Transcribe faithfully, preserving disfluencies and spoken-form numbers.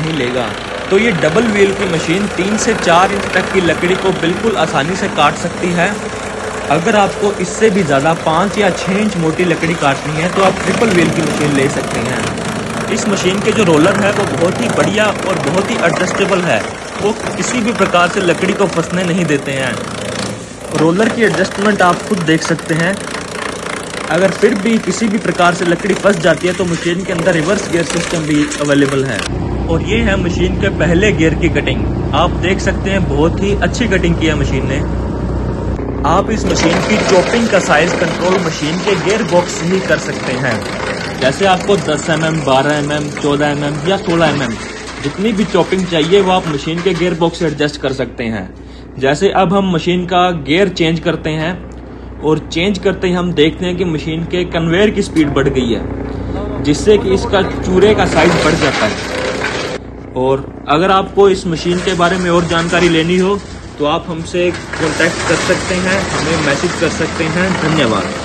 नहीं लेगा। तो ये डबल व्हील की मशीन तीन से चार इंच तक की लकड़ी को बिल्कुल आसानी से काट सकती है। अगर आपको इससे भी ज़्यादा पाँच या छः इंच मोटी लकड़ी काटनी है तो आप ट्रिपल व्हील की मशीन ले सकते हैं। इस मशीन के जो रोलर है वो बहुत ही बढ़िया और बहुत ही एडजस्टेबल है। वो किसी भी प्रकार से लकड़ी को फंसने नहीं देते हैं। रोलर की एडजस्टमेंट आप खुद देख सकते हैं। अगर फिर भी किसी भी प्रकार से लकड़ी फंस जाती है तो मशीन के अंदर रिवर्स गियर सिस्टम भी अवेलेबल है। और ये है मशीन के पहले गियर की कटिंग। आप देख सकते हैं बहुत ही अच्छी कटिंग की है मशीन ने। आप इस मशीन की चॉपिंग का साइज कंट्रोल मशीन के गियर बॉक्स से ही कर सकते हैं। जैसे आपको दस एम एम, बारह एम एम, चौदह एम एम या सोलह एम एम जितनी भी चॉपिंग चाहिए वो आप मशीन के गियर बॉक्स से एडजस्ट कर सकते हैं। जैसे अब हम मशीन का गियर चेंज करते हैं और चेंज करते ही हम देखते हैं कि मशीन के कन्वेयर की स्पीड बढ़ गई है, जिससे कि इसका चूरे का साइज बढ़ जाता है। और अगर आपको इस मशीन के बारे में और जानकारी लेनी हो तो आप हमसे कांटेक्ट कर सकते हैं, हमें मैसेज कर सकते हैं। धन्यवाद।